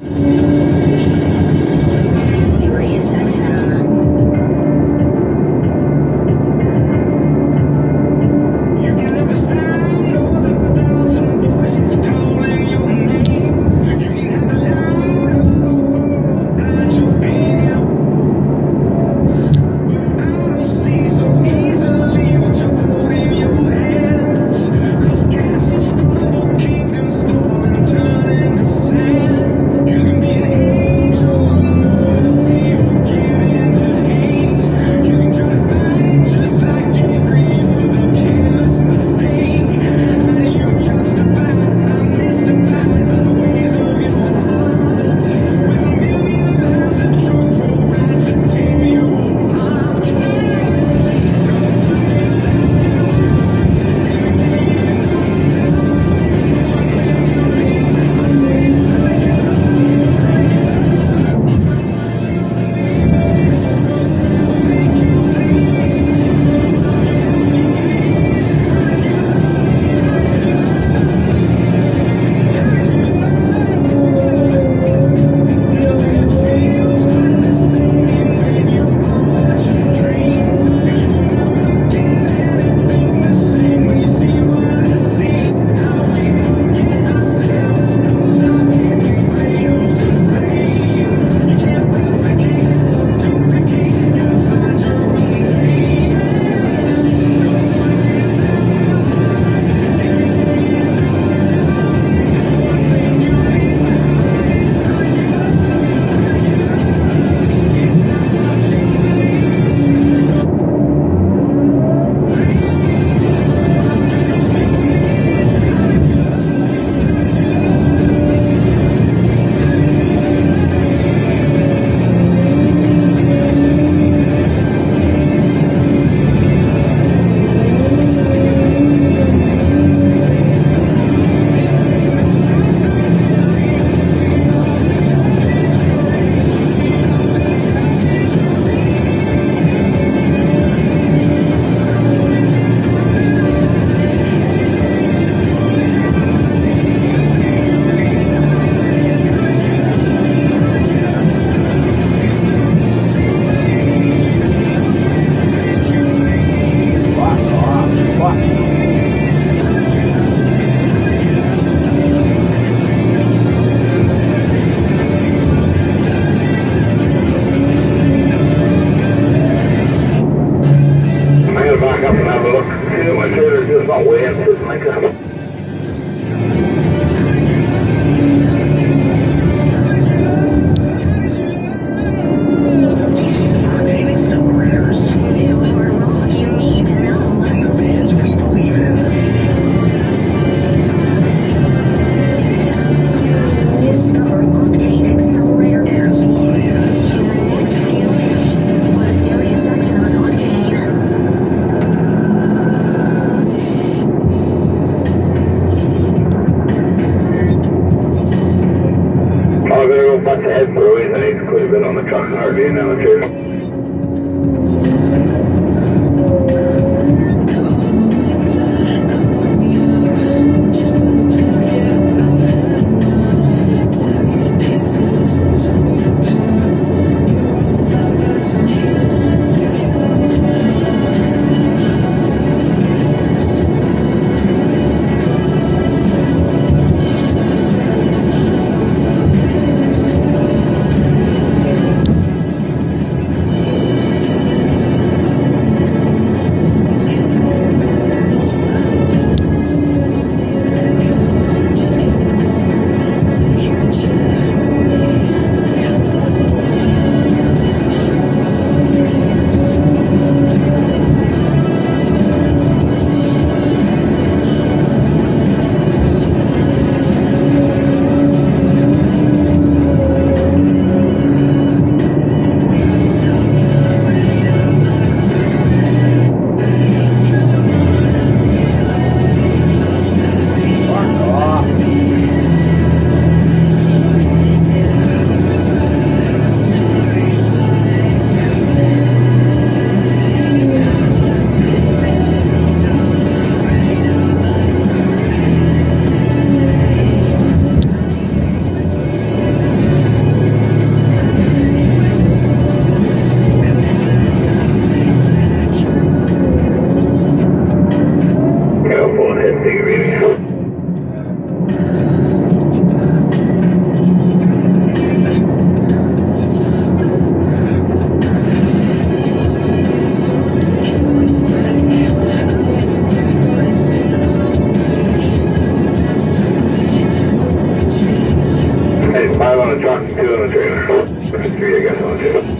Sirius XM. You can never sound more than 1,000 voices calling your name. You can have the light of the world at your feet. But I don't see so easily what you hold in your hands. 'Cause castles crumble, kingdoms fall and turn into sand. You can be an angel of mercy or give in to hate. You can try to fight just like Gabriel with a careless mistake. How do you justify? I'm mystified by the ways of your heart. With a million lies, the truth will rise to tear you apart. Back up and have a look. See my trailer's just not weighing, sitting like that. I'm gonna go back to Edinburgh. I need to quit a bit on the truck and hardly in on the trailer. Hey, 5 on the truck, 2 on the trailer. 3, I guess, on the trailer.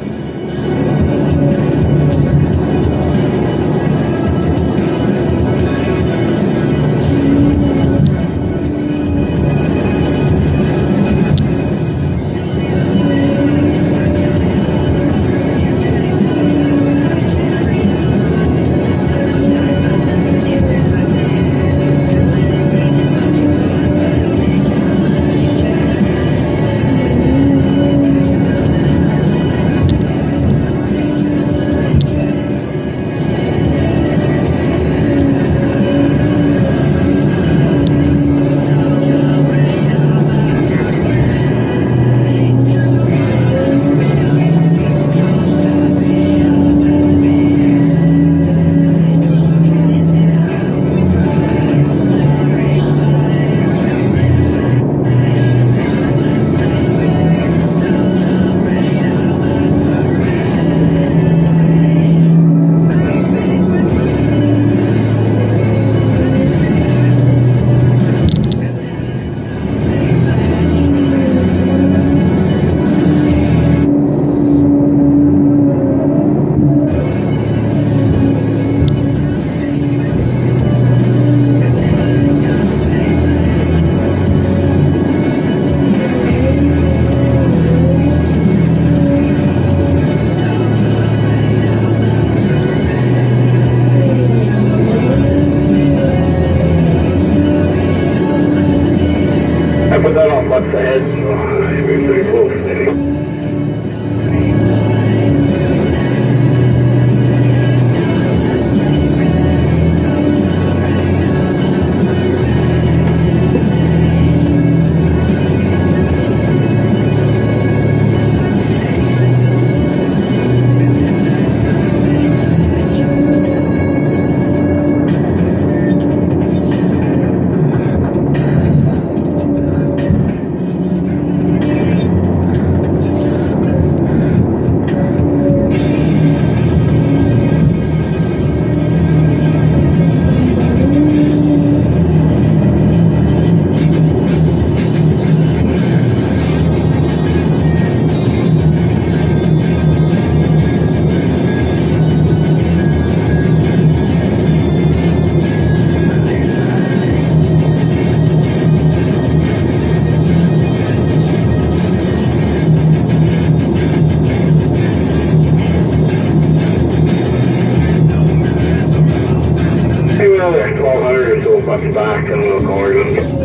I put that on flex ahead, so it should be pretty close, maybe. Maybe another 1200 or so bucks back and we'll call her.